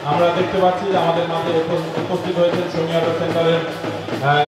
আমরা দেখতে পাচ্ছি যে আমাদের মাঝে উপস্থিত হয়েছে সমীয়তা সেন্টারের